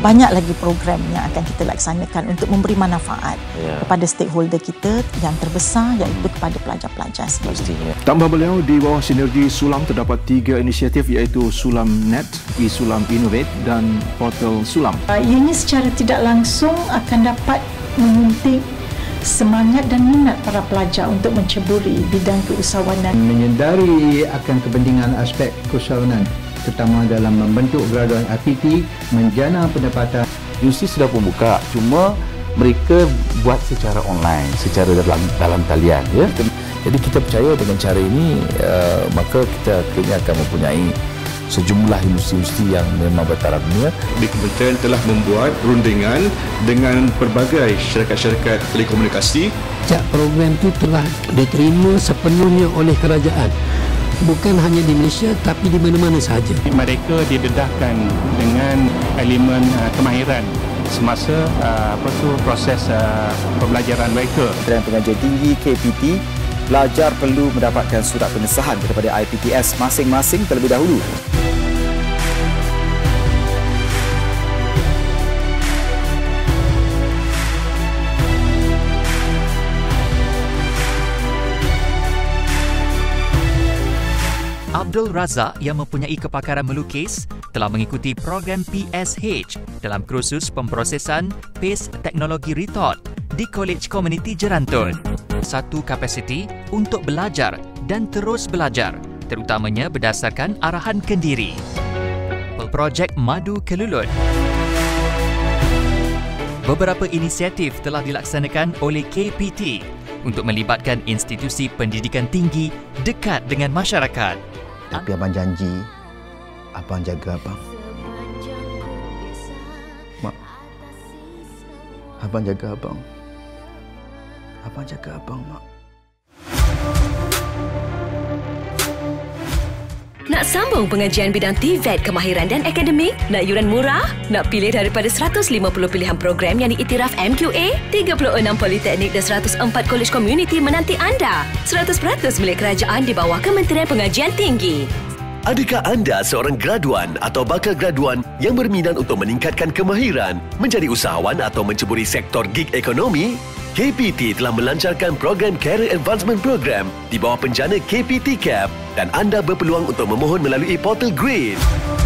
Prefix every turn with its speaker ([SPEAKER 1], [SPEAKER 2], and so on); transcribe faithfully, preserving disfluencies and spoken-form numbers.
[SPEAKER 1] banyak lagi program yang akan kita laksanakan untuk memberi manfaat yeah. kepada stakeholder kita yang terbesar, iaitu kepada pelajar-pelajar sendiri.
[SPEAKER 2] Tambah beliau, di bawah sinergi Sulam terdapat tiga inisiatif iaitu Sulam Net, e-Sulam Innovate dan Portal Sulam.
[SPEAKER 1] Uh, ini secara tidak langsung akan dapat menyuntik semangat dan minat para pelajar untuk menceburi bidang keusahawanan.
[SPEAKER 3] Menyedari akan kepentingan aspek keusahawanan, terutama dalam membentuk graduan I P T, menjana pendapatan.
[SPEAKER 4] Universiti sudah membuka, cuma mereka buat secara online, secara dalam dalam talian. Ya? Jadi kita percaya dengan cara ini, uh, maka kita akhirnya akan mempunyai sejumlah universiti yang memang bertaraf dunia.
[SPEAKER 5] Di Kementerian telah membuat rundingan dengan pelbagai syarikat-syarikat telekomunikasi.
[SPEAKER 6] Sejak program itu telah diterima sepenuhnya oleh kerajaan. Bukan hanya di Malaysia tapi di mana-mana sahaja.
[SPEAKER 7] Mereka didedahkan dengan elemen uh, kemahiran semasa uh, apa tu proses uh, pembelajaran mereka.
[SPEAKER 8] Dan pengajian tinggi K P T, pelajar perlu mendapatkan surat pengesahan daripada I P T S masing-masing terlebih dahulu.
[SPEAKER 9] Abdul Razak yang mempunyai kepakaran melukis telah mengikuti program P S H dalam kursus pemprosesan paste teknologi retort di College Community Jerantun. Satu kapasiti untuk belajar dan terus belajar, terutamanya berdasarkan arahan kendiri. Projek Madu Kelulut. Beberapa inisiatif telah dilaksanakan oleh K P T untuk melibatkan institusi pendidikan tinggi dekat dengan masyarakat.
[SPEAKER 3] Tapi abang janji, abang jaga abang. Mak, abang jaga abang. Abang jaga abang, Mak.
[SPEAKER 10] Nak sambung pengajian bidang T V E T kemahiran dan akademik? Nak yuran murah? Nak pilih daripada seratus lima puluh pilihan program yang diiktiraf M Q A? tiga puluh enam politeknik dan seratus empat kolej komuniti menanti anda. seratus peratus milik kerajaan di bawah Kementerian Pengajian Tinggi.
[SPEAKER 11] Adakah anda seorang graduan atau bakal graduan yang berminat untuk meningkatkan kemahiran, menjadi usahawan atau menceburi sektor gig ekonomi? K P T telah melancarkan program Career Advancement Program di bawah penjana K P T C A P dan anda berpeluang untuk memohon melalui portal Grade.